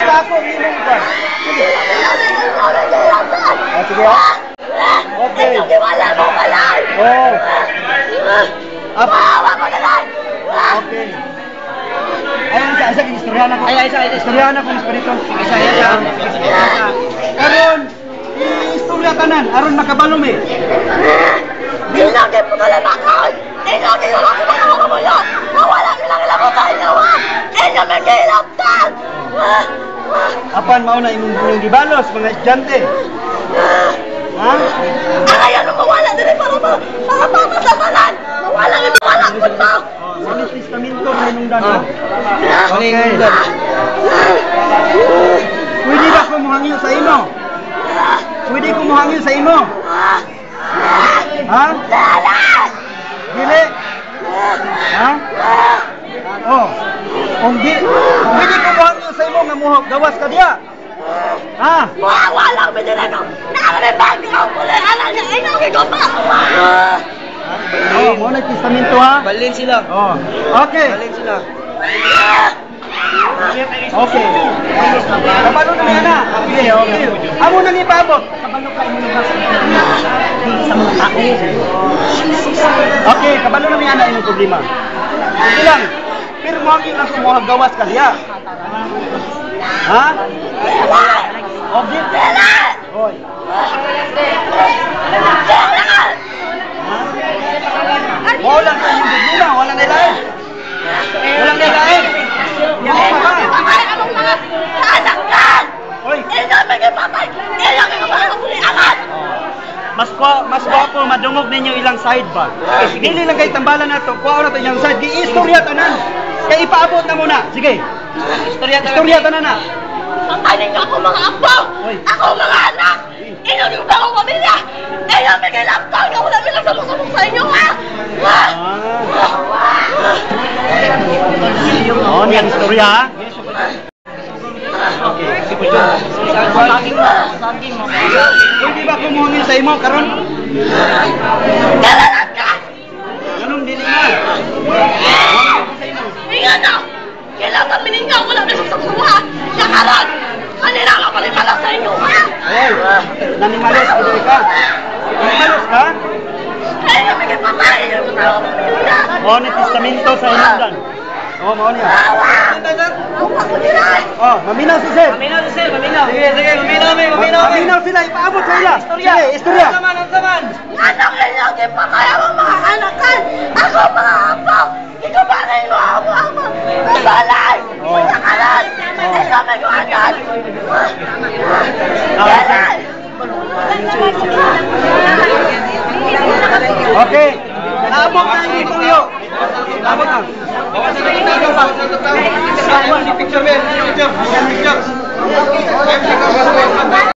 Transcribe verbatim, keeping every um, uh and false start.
na ako, hindi mo ba? Sige. Ah, sige ha? Okay. Oh. Up. Okay. Ayun sa isa istoryahan ako. Ay isa istoryahan ako mas perito. Isa isa. Karon istorya tanan aron makabalo mi. Dinagay po na bakal. Dinagay ko ako mga kamulo. Nawala nila nila ko sa inyo. Inyo may kilaptan. Apan mao na imong imong gibalos mga estudyante. Ha? Ayaw na mawala din para ba? Para pa sa sanan. Mawala na mawala po to. Ano testamento na hinungdan mo? Okay. Pwede ba ko muhangyo sa imo? Pwede ko muhangyo sa imo? Ha? Dili? Ha? Oh. Kung di, pwede ko muhangyo sa imo nga muhog gawas ka diya? Ha? Walang medalano. Nakakabag ko mula. Alam niya, inawin ko pa. Oh, mo na testamento ha? Balin sila. Oh. Okay. Balin sila. Okay. Kabalo na niya na. Okay, okay. Amo na ni paabot. Kabalo ka imo na sa mga tao. Okay, kabalo na niya na imong problema. Sige lang. Pero mo ang ilang kumuha gawas ka diya. Ha? Okay. Hoy. Wala ka yung bigla, wala na ilahin. Wala na ilahin. Patay anong mga sasaktan. Hoy. Inyo may patay. Inyo may kapaliangan. Mas kwa, mas gwapo madungog ninyo ilang side ba? Dili lang kay tambalan nato. Kuha na to yung side. Gi-istorya tanan. Kaya ipaabot na muna. Sige. Istorya tanan. Istorya tanan na. Patay ninyo ako mga apo. Ako mga anak. Inyo yung bagong pamilya. Inyo may kilaptan. Wala bilang sabok-sabok sa inyo ha. Oh, niyan istorya ha? Hindi ba kumuhangin sa imo karon? Dalalan ka. Anong dili na? Inyo na. Kailangan mininyo. Wala bilang sabok ha. Sakaran. Kanina ka palimalas sa inyo ha. Hoy, nanimalos ka doon ka? Nanimalos ka? Inyo may patay. Inyo may pamilya. Oh, ni testamento sa inundan. Oh, mao niya. Oh, maminaw si Sir. Maminaw si Sir, maminaw. Sige, sige, maminaw mi, maminaw mi. Maminaw sila, ipaabot sa ila. Sige, istorya. Ang zaman, ang zaman. Anak ninyo, di pa kaya mo mga anakan. Ako mga apo. Ikaw ba na yung ako ako? Nabalay. Masakalan. Nasama ko agad. Galan. Okay. Naabot na yung tuyo. Naabot na.